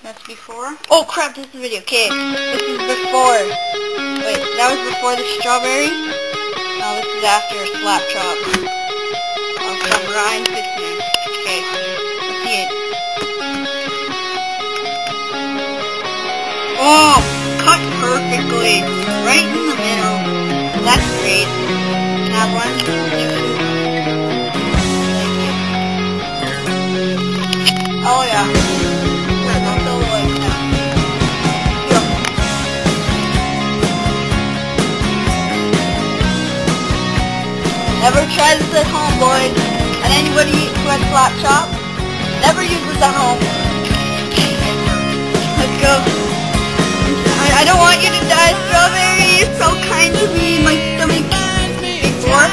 That's before. Oh crap, this is the video. Okay, this is before. Wait, that was before the strawberry. Now this is after slap chop. From Ryan Fitzner. Okay, let's see it. Oh, cut perfectly. Right in the middle. That's great. Now 1, 2. Oh yeah. Never try this at home, boys. And anybody who has slap chop, never use this at home. Let's go. I don't want you to die, Strawberry. You're so kind to me. My stomach. Before.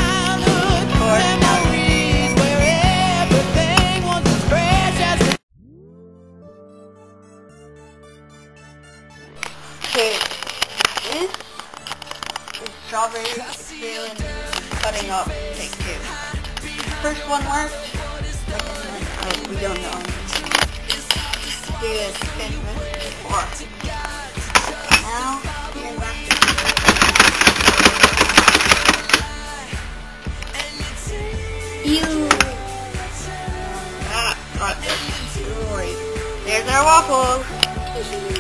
Okay. This is Strawberry experiment. Cutting up, take 2. First one worked. We don't know. Do this. Okay, 4. Now, here's back. Ew. Got this. There's our waffles.